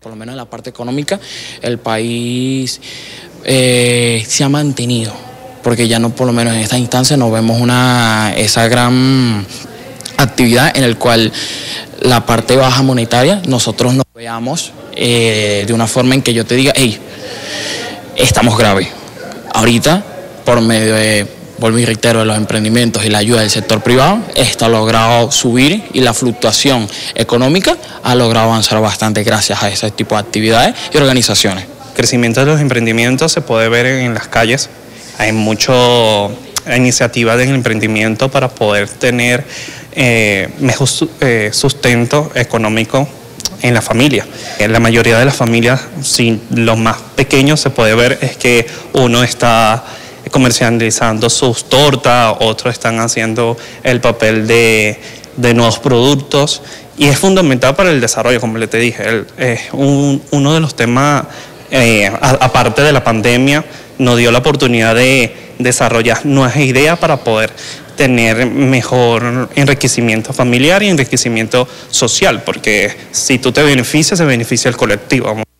por lo menos en la parte económica, el país se ha mantenido, porque ya no, por lo menos en esta instancia, no vemos esa gran actividad en el cual la parte baja monetaria nosotros nos veamos de una forma en que yo te diga, hey, estamos graves. Ahorita, por medio de, vuelvo y reitero, de los emprendimientos y la ayuda del sector privado, esto ha logrado subir y la fluctuación económica ha logrado avanzar bastante gracias a ese tipo de actividades y organizaciones. El crecimiento de los emprendimientos se puede ver en las calles. Hay mucha iniciativa del emprendimiento para poder tener mejor sustento económico en la familia. En la mayoría de las familias, si los más pequeños, se puede ver es que uno está comercializando sus tortas, otros están haciendo el papel de nuevos productos, y es fundamental para el desarrollo, como le te dije. Es uno de los temas, aparte de la pandemia, nos dio la oportunidad de desarrollar nuevas ideas para poder tener mejor enriquecimiento familiar y enriquecimiento social, porque si tú te beneficias, se beneficia el colectivo.